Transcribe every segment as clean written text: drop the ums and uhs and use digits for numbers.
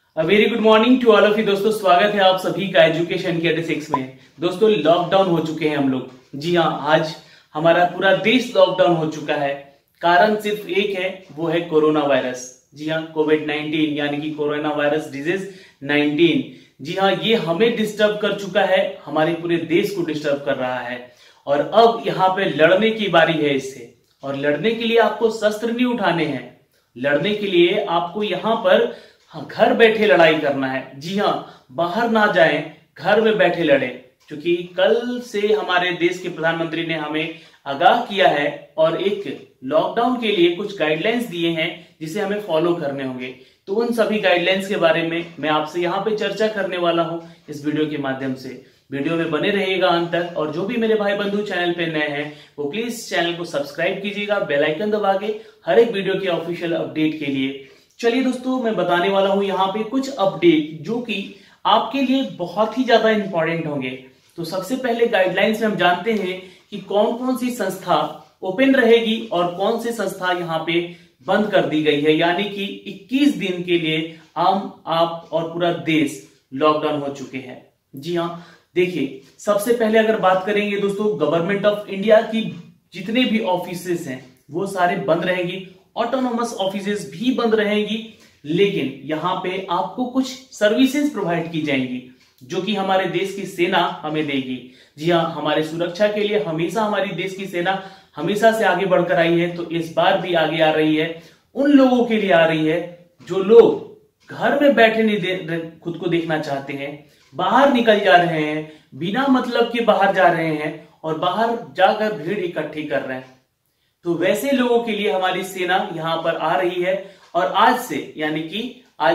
Very good morning to all of you दोस्तों, स्वागत है आप सभी का एजुकेशन के 86 में। दोस्तों लॉकडाउन हो चुके हैं हम लोग। जी हाँ, आज हमारा पूरा देश लॉकडाउन हो चुका है। कारण सिर्फ एक है, वो है कोरोना वायरस। जी हाँ, कोविड-19 यानी कि कोरोना वायरस डिजीज 19। जी हाँ, ये हमें डिस्टर्ब कर चुका है, हमारे पूरे देश को डिस्टर्ब कर रहा है। और अब यहाँ पे लड़ने की बारी है इससे। और लड़ने के लिए आपको शस्त्र नहीं उठाने हैं, लड़ने के लिए आपको यहाँ पर घर बैठे लड़ाई करना है। जी हाँ, बाहर ना जाएं, घर में बैठे लड़ें। क्योंकि कल से हमारे देश के प्रधानमंत्री ने हमें आगाह किया है और एक लॉकडाउन के लिए कुछ गाइडलाइंस दिए हैं जिसे हमें फॉलो करने होंगे। तो उन सभी गाइडलाइंस के बारे में मैं आपसे यहाँ पे चर्चा करने वाला हूँ इस वीडियो के माध्यम से। वीडियो में बने रहिएगा अंत तक। और जो भी मेरे भाई बंधु चैनल पे नए हैं वो प्लीज चैनल को सब्सक्राइब कीजिएगा बेल आइकन दबा के, हर एक वीडियो के ऑफिशियल अपडेट के लिए। चलिए दोस्तों, मैं बताने वाला हूं यहाँ पे कुछ अपडेट जो कि आपके लिए बहुत ही ज्यादा इंपॉर्टेंट होंगे। तो सबसे पहले गाइडलाइंस में हम जानते हैं कि कौन कौन सी संस्था ओपन रहेगी और कौन सी संस्था यहाँ पे बंद कर दी गई है। यानी कि 21 दिन के लिए आप और पूरा देश लॉकडाउन हो चुके हैं। जी हाँ, देखिए सबसे पहले अगर बात करेंगे दोस्तों, गवर्नमेंट ऑफ इंडिया की जितने भी ऑफिसेस हैं वो सारे बंद रहेंगी, ऑटोनोमस ऑफिसेस भी बंद रहेंगी। लेकिन यहाँ पे आपको कुछ सर्विसेज प्रोवाइड की जाएंगी जो कि हमारे देश की सेना हमें देगी। जी हाँ, हमारे सुरक्षा के लिए हमेशा हमारी देश की सेना हमेशा से आगे बढ़कर आई है, तो इस बार भी आगे आ रही है। उन लोगों के लिए आ रही है जो लोग घर में बैठे नहीं खुद को देखना चाहते हैं, बाहर निकल जा रहे हैं, बिना मतलब के बाहर जा रहे हैं और बाहर जाकर भीड़ इकट्ठी कर रहे हैं। तो वैसे लोगों के लिए हमारी सेना यहां पर आ रही है। और आज से यानी कि आज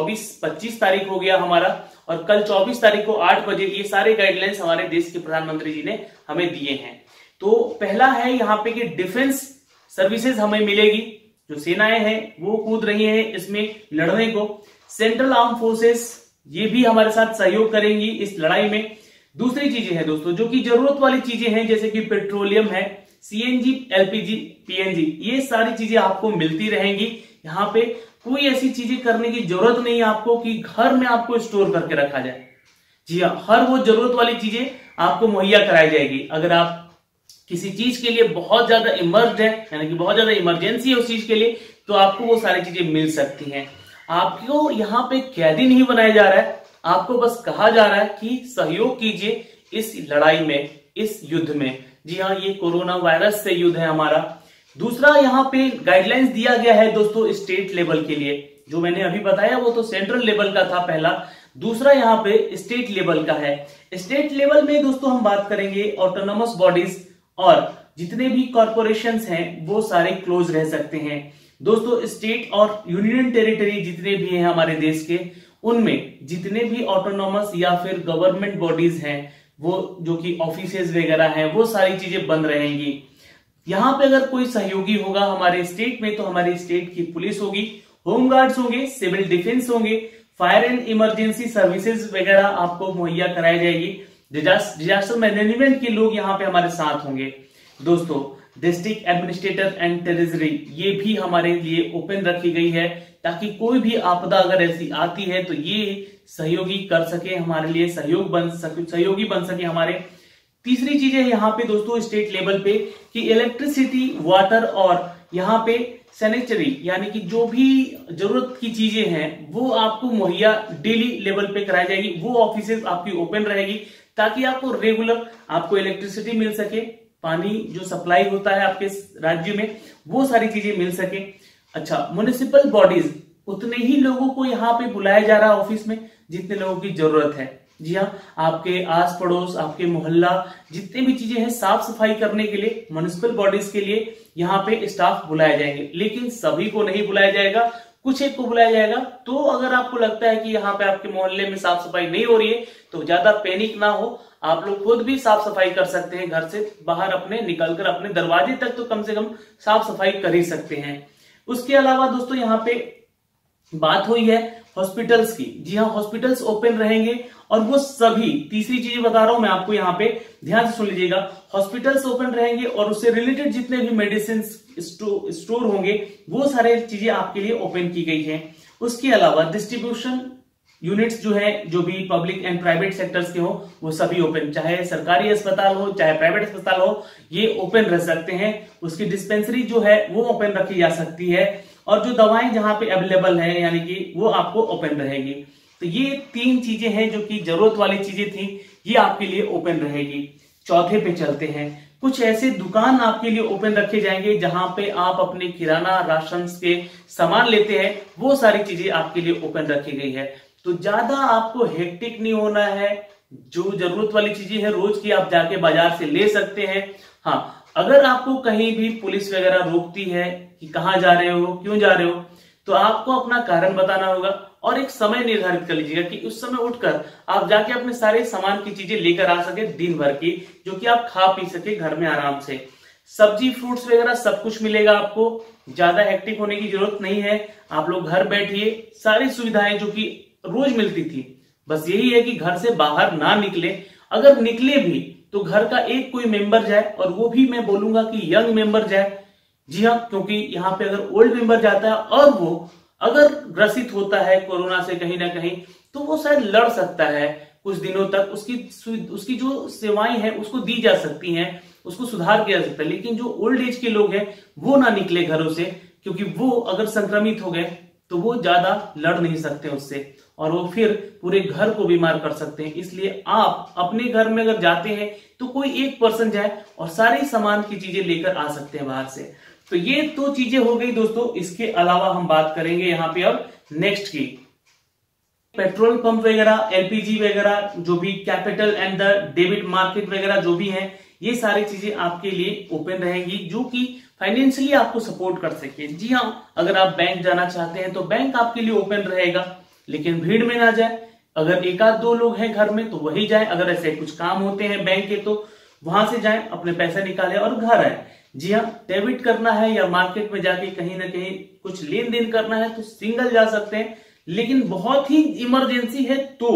25 तारीख हो गया हमारा, और कल 24 तारीख को 8 बजे ये सारे गाइडलाइंस हमारे देश के प्रधानमंत्री जी ने हमें दिए हैं। तो पहला है यहाँ पे कि डिफेंस सर्विसेज हमें मिलेगी, जो सेनाएं हैं वो कूद रही हैं इसमें लड़ने को। सेंट्रल आर्म फोर्सेस ये भी हमारे साथ सहयोग करेंगी इस लड़ाई में। दूसरी चीजें हैं दोस्तों जो कि जरूरत वाली चीजें हैं, जैसे कि पेट्रोलियम है, सीएनजी, एलपीजी, पीएनजी, ये सारी चीजें आपको मिलती रहेंगी। यहाँ पे कोई ऐसी चीजें करने की जरूरत नहीं है आपको कि घर में आपको स्टोर करके रखा जाए। जी हाँ, हर वो जरूरत वाली चीजें आपको मुहैया कराई जाएगी। अगर आप किसी चीज के लिए बहुत ज्यादा इमर्ज्ड है, यानी कि बहुत ज्यादा इमरजेंसी है उस चीज के लिए, तो आपको वो सारी चीजें मिल सकती हैं। आपको यहाँ पे कैदी नहीं बनाया जा रहा है, आपको बस कहा जा रहा है कि सहयोग कीजिए इस लड़ाई में, इस युद्ध में। जी हाँ, ये कोरोना वायरस से युद्ध है हमारा। दूसरा यहाँ पे गाइडलाइंस दिया गया है दोस्तों स्टेट लेवल के लिए। जो मैंने अभी बताया वो तो सेंट्रल लेवल का था पहला, दूसरा यहाँ पे स्टेट लेवल का है। स्टेट लेवल में दोस्तों हम बात करेंगे ऑटोनोमस बॉडीज और जितने भी कॉर्पोरेशंस हैं वो सारे क्लोज रह सकते हैं। दोस्तों स्टेट और यूनियन टेरिटरी जितने भी हैं हमारे देश के, उनमें जितने भी ऑटोनोमस या फिर गवर्नमेंट बॉडीज हैं, वो जो कि ऑफिसेज वगैरह हैं, वो सारी चीजें बंद रहेंगी। यहाँ पे अगर कोई सहयोगी होगा हमारे स्टेट में, तो हमारे स्टेट की पुलिस होगी, होम गार्ड्स होंगे, सिविल डिफेंस होंगे, फायर एंड इमरजेंसी सर्विसेज वगैरह आपको मुहैया कराई जाएगी। डिजास्टर मैनेजमेंट के लोग यहाँ पे हमारे साथ होंगे। दोस्तों डिस्ट्रिक्ट एडमिनिस्ट्रेटर एंड ट्रेजरी ये भी हमारे लिए ओपन रखी गई है, ताकि कोई भी आपदा अगर ऐसी आती है तो ये सहयोगी कर सके, हमारे लिए सहयोगी बन सके हमारे। तीसरी चीज है यहाँ पे दोस्तों स्टेट लेवल पे कि इलेक्ट्रिसिटी, वाटर और यहाँ पे सैनिटरी यानी कि जो भी जरूरत की चीजें हैं वो आपको मुहैया डेली लेवल पे कराई जाएगी। वो ऑफिसेज आपकी ओपन रहेगी ताकि आपको रेगुलर आपको इलेक्ट्रिसिटी मिल सके, पानी जो सप्लाई होता है आपके राज्य में वो सारी चीजें मिल सके। अच्छा, म्युनिसिपल बॉडीज, उतने ही लोगों को यहाँ पे बुलाया जा रहा है ऑफिस में जितने लोगों की जरूरत है। जी हाँ, आपके आस पड़ोस, आपके मोहल्ला, जितने भी चीजें हैं साफ सफाई करने के लिए म्युनिसिपल बॉडीज के लिए यहाँ पे स्टाफ बुलाए जाएंगे। लेकिन सभी को नहीं बुलाया जाएगा, कुछ एक को बुलाया जाएगा। तो अगर आपको लगता है कि यहाँ पे आपके मोहल्ले में साफ सफाई नहीं हो रही है तो ज्यादा पैनिक ना हो, आप लोग खुद भी साफ सफाई कर सकते हैं। घर से बाहर अपने निकलकर अपने दरवाजे तक तो कम से कम साफ सफाई कर ही सकते हैं। उसके अलावा दोस्तों यहाँ पे बात हुई है हॉस्पिटल्स की। जी हाँ, हॉस्पिटल्स ओपन रहेंगे और वो सभी, तीसरी चीज बता रहा हूं मैं आपको, यहाँ पे ध्यान से सुन लीजिएगा। हॉस्पिटल्स ओपन रहेंगे और उससे रिलेटेड जितने भी मेडिसिन स्टोर होंगे वो सारे चीजें आपके लिए ओपन की गई हैं। उसके अलावा डिस्ट्रीब्यूशन यूनिट्स जो है, जो भी पब्लिक एंड प्राइवेट सेक्टर्स के हो, वो सभी ओपन, चाहे सरकारी अस्पताल हो चाहे प्राइवेट अस्पताल हो, ये ओपन रह सकते हैं। उसकी डिस्पेंसरी जो है वो ओपन रखी जा सकती है, और जो दवाएं जहां पे अवेलेबल है यानी कि वो आपको ओपन रहेगी। तो ये 3 चीजें हैं जो कि जरूरत वाली चीजें थी, ये आपके लिए ओपन रहेगी। चौथे पे चलते हैं। कुछ ऐसे दुकान आपके लिए ओपन रखे जाएंगे जहां पे आप अपने किराना राशन के सामान लेते हैं, वो सारी चीजें आपके लिए ओपन रखी गई है। तो ज्यादा आपको हेक्टिक नहीं होना है, जो जरूरत वाली चीजें हैं रोज की आप जाके बाजार से ले सकते हैं। हाँ, अगर आपको कहीं भी पुलिस वगैरह रोकती है कि कहां जा रहे हो, क्यों जा रहे हो, तो आपको अपना कारण बताना होगा और एक समय निर्धारित कर लीजिएगा कि उस समय उठकर आप जाके अपने सारे सामान की चीजें लेकर आ सके दिन भर की, जो कि आप खा पी सके घर में आराम से। सब्जी फ्रूट्स वगैरह सब कुछ मिलेगा आपको, ज्यादा हेक्टिक होने की जरूरत नहीं है। आप लोग घर बैठिए, सारी सुविधाएं जो कि रोज मिलती थी, बस यही है कि घर से बाहर ना निकले। अगर निकले भी तो घर का एक कोई मेंबर जाए, और वो भी मैं बोलूंगा कि यंग मेंबर जाए। जी हाँ, क्योंकि यहाँ पे अगर ओल्ड मेंबर जाता है और वो अगर ग्रसित होता है कोरोना से कहीं ना कहीं, तो वो शायद लड़ सकता है कुछ दिनों तक। उसकी जो सेवाएं हैं उसको दी जा सकती हैं, उसको सुधार किया जा सकता है। लेकिन जो ओल्ड एज के लोग हैं वो ना निकले घरों से, क्योंकि वो अगर संक्रमित हो गए तो वो ज्यादा लड़ नहीं सकते उससे, और वो फिर पूरे घर को बीमार कर सकते हैं। इसलिए आप अपने घर में अगर जाते हैं तो कोई एक पर्सन जाए और सारे सामान की चीजें लेकर आ सकते हैं बाहर से। तो ये तो चीजें हो गई दोस्तों। इसके अलावा हम बात करेंगे यहाँ पे अब नेक्स्ट की। पेट्रोल पंप वगैरह, एलपीजी वगैरह, जो भी capital and the debit market वगैरह जो भी हैं, ये सारी चीजें आपके लिए ओपन रहेंगी, जो कि फाइनेंशियली आपको सपोर्ट कर सके। जी हाँ, अगर आप बैंक जाना चाहते हैं तो बैंक आपके लिए ओपन रहेगा, लेकिन भीड़ में ना जाए। अगर 1-2 लोग हैं घर में तो वही जाए, अगर ऐसे कुछ काम होते हैं बैंक के तो वहां से जाए, अपने पैसे निकाले और घर आए। जी हाँ, डेबिट करना है या मार्केट में जाके कहीं ना कहीं कुछ लेन देन करना है तो सिंगल जा सकते हैं, लेकिन बहुत ही इमरजेंसी है तो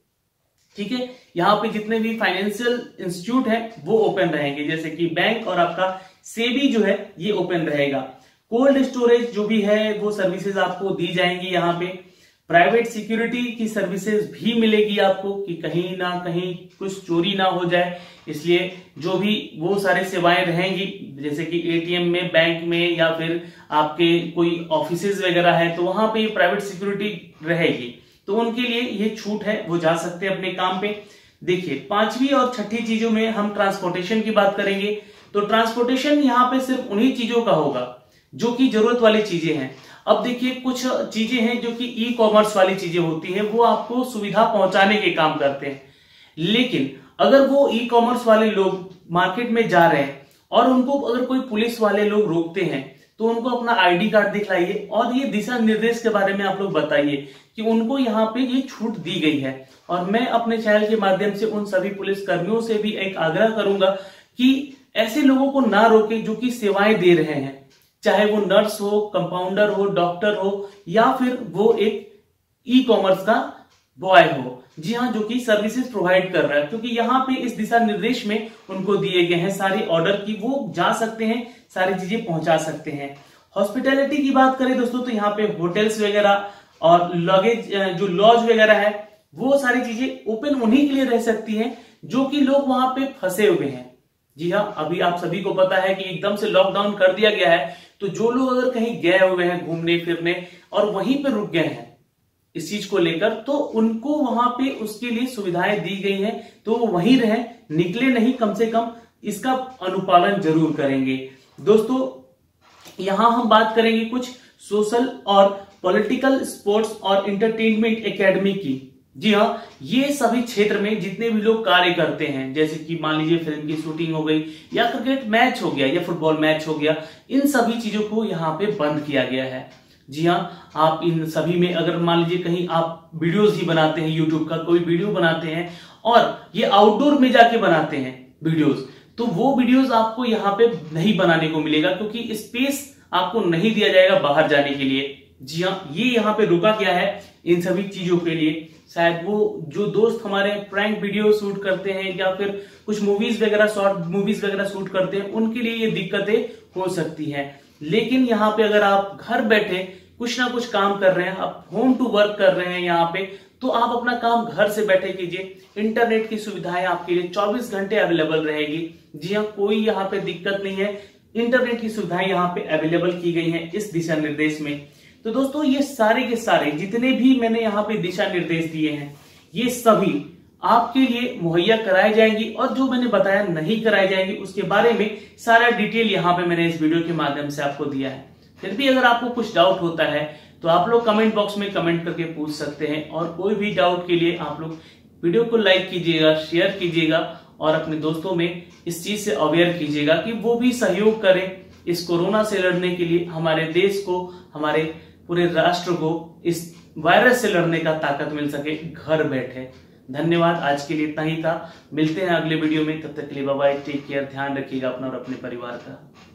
ठीक है। यहाँ पे जितने भी फाइनेंशियल इंस्टीट्यूट है वो ओपन रहेंगे, जैसे कि बैंक और आपका सेबी जो है ये ओपन रहेगा। कोल्ड स्टोरेज जो भी है वो सर्विसेज आपको दी जाएंगी यहाँ पे। प्राइवेट सिक्योरिटी की सर्विसेज भी मिलेगी आपको, कि कहीं ना कहीं कुछ चोरी ना हो जाए, इसलिए जो भी वो सारी सेवाएं रहेंगी, जैसे कि एटीएम में, बैंक में, या फिर आपके कोई ऑफिसेज वगैरह है तो वहां पे प्राइवेट सिक्योरिटी रहेगी, तो उनके लिए ये छूट है, वो जा सकते हैं अपने काम पे। देखिए, 5वीं और 6ठी चीजों में हम ट्रांसपोर्टेशन की बात करेंगे। तो ट्रांसपोर्टेशन यहाँ पे सिर्फ उन्हीं चीजों का होगा जो कि जरूरत वाली चीजें हैं। अब देखिए, कुछ चीजें हैं जो कि ई कॉमर्स वाली चीजें होती हैं, वो आपको सुविधा पहुंचाने के काम करते हैं। लेकिन अगर वो ई कॉमर्स वाले लोग मार्केट में जा रहे हैं और उनको अगर कोई पुलिस वाले लोग रोकते हैं तो उनको अपना आईडी कार्ड दिखलाइए और ये दिशा निर्देश के बारे में आप लोग बताइए कि उनको यहाँ पे ये छूट दी गई है। और मैं अपने चैनल के माध्यम से उन सभी पुलिस कर्मियों से भी एक आग्रह करूंगा कि ऐसे लोगों को ना रोके जो कि सेवाएं दे रहे हैं, चाहे वो नर्स हो, कंपाउंडर हो, डॉक्टर हो, या फिर वो एक ई कॉमर्स का बॉय हो। जी हाँ, जो कि सर्विसेज प्रोवाइड कर रहा है, क्योंकि यहाँ पे इस दिशा निर्देश में उनको दिए गए हैं सारे ऑर्डर की, वो जा सकते हैं, सारी चीजें पहुंचा सकते हैं। हॉस्पिटैलिटी की बात करें दोस्तों तो यहाँ पे होटल्स वगैरह और लगेज जो लॉज वगैरह है वो सारी चीजें ओपन उन्हीं के लिए रह सकती हैं जो कि लोग वहां पे फंसे हुए हैं। जी हाँ, अभी आप सभी को पता है कि एकदम से लॉकडाउन कर दिया गया है, तो जो लोग अगर कहीं गए हुए हैं घूमने फिरने और वहीं पे रुक गए हैं इस चीज को लेकर, तो उनको वहां पे उसके लिए सुविधाएं दी गई हैं, तो वो वहीं रहें, निकले नहीं, कम से कम इसका अनुपालन जरूर करेंगे। दोस्तों, यहां हम बात करेंगे कुछ सोशल और पॉलिटिकल, स्पोर्ट्स और इंटरटेनमेंट एकेडमी की। जी हाँ, ये सभी क्षेत्र में जितने भी लोग कार्य करते हैं, जैसे कि मान लीजिए फिल्म की शूटिंग हो गई, या क्रिकेट मैच हो गया, या फुटबॉल मैच हो गया, इन सभी चीजों को यहाँ पे बंद किया गया है। जी हाँ, आप इन सभी में अगर मान लीजिए कहीं आप वीडियोस ही बनाते हैं, यूट्यूब का कोई वीडियो बनाते हैं और ये आउटडोर में जाके बनाते हैं वीडियोस, तो वो वीडियोस आपको यहाँ पे नहीं बनाने को मिलेगा, क्योंकि स्पेस आपको नहीं दिया जाएगा बाहर जाने के लिए। जी हाँ, ये यहाँ पे रुका गया है इन सभी चीजों के लिए। शायद वो जो दोस्त हमारे प्रैंक वीडियो शूट करते हैं या फिर कुछ मूवीज वगैरह, शॉर्ट मूवीज वगैरह शूट करते हैं, उनके लिए ये दिक्कतें हो सकती हैं। लेकिन यहाँ पे अगर आप घर बैठे कुछ ना कुछ काम कर रहे हैं, आप होम टू वर्क कर रहे हैं यहाँ पे, तो आप अपना काम घर से बैठे कीजिए। इंटरनेट की सुविधाएं आपके लिए 24 घंटे अवेलेबल रहेगी। जी हाँ, कोई यहाँ पे दिक्कत नहीं है, इंटरनेट की सुविधाएं यहाँ पे अवेलेबल की गई हैं इस दिशा निर्देश में। तो दोस्तों ये सारे के सारे जितने भी मैंने यहाँ पे दिशा निर्देश दिए हैं, ये सभी आपके लिए मुहैया कराए जाएंगी, और जो मैंने बताया नहीं कराए जाएंगी उसके बारे में सारा डिटेल यहाँ पे मैंने इस वीडियो के माध्यम से आपको दिया है। फिर भी अगर आपको कुछ डाउट होता है तो आप लोग कमेंट बॉक्स में कमेंट करके पूछ सकते हैं, और कोई भी डाउट के लिए आप लोग वीडियो को लाइक कीजिएगा, शेयर कीजिएगा, और अपने दोस्तों में इस चीज से अवेयर कीजिएगा कि वो भी सहयोग करें इस कोरोना से लड़ने के लिए। हमारे देश को, हमारे पूरे राष्ट्र को इस वायरस से लड़ने का ताकत मिल सके घर बैठे। धन्यवाद, आज के लिए इतना ही था। मिलते हैं अगले वीडियो में, तब तक के लिए बाय बाय, टेक केयर, ध्यान रखिएगा अपना और अपने परिवार का।